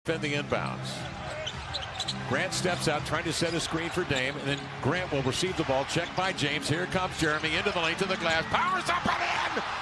Defending inbounds. Grant steps out trying to set a screen for Dame, and then Grant will receive the ball, checked by James. Here comes Jerami into the lane to the glass, powers up and in!